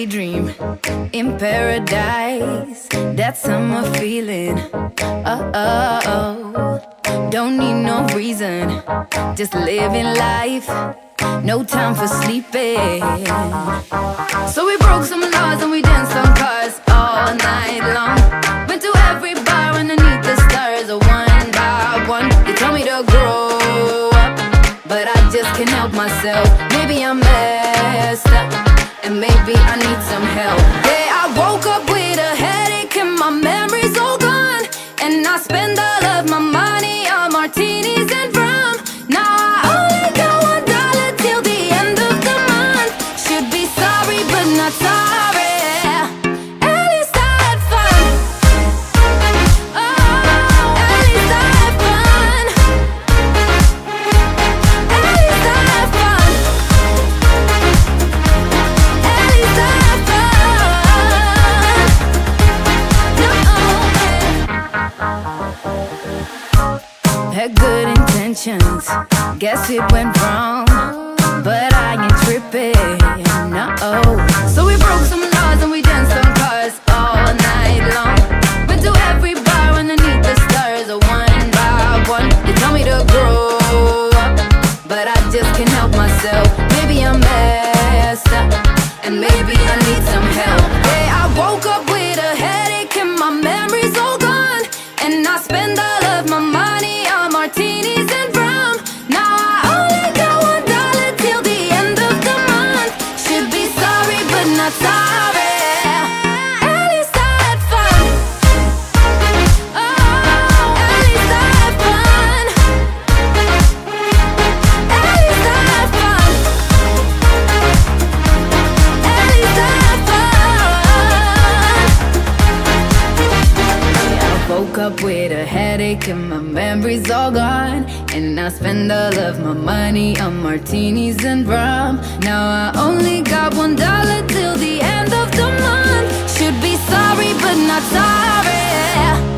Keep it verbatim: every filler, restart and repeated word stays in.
daydream in paradise, that summer feeling. Oh, oh, oh. Don't need no reason, just living life, no time for sleeping. So we broke some laws and we danced on cars all night long. Went to every bar underneath the stars, one by one. You told me to grow up, but I just can't help myself. Maybe I'm messed up, and maybe I need some help. Yeah, I woke up with a headache and my memory's all gone, and I spend all of my money on martinis and rum. Now I only got one dollar till the end of the month. Should be sorry but not sorry. At least I had fun. Oh, at least I had fun. At least I had fun. At least I had fun. No. Had good intentions, guess it went wrong, but I ain't tripping, no. So we broke some laws and we danced on cars all night long. Went to every bar underneath the stars, one by one. You told me to grow up, but I just can't help myself. Maybe I'm messed up, and maybe I need some help. Yeah, I woke up with a headache and my memory's all gone, and I spend all of my money on martinis and rum. Now I only got one dollar till the end of the month. Should be sorry but not sorry. At least I had fun. Oh, at least I had fun. At least I had fun. At least I had fun. Yeah, I woke up with a headache and my memory's all gone, and I spend all of my money on martinis and rum. Now I only got one dollar till the end of the month. Should be sorry but not sorry.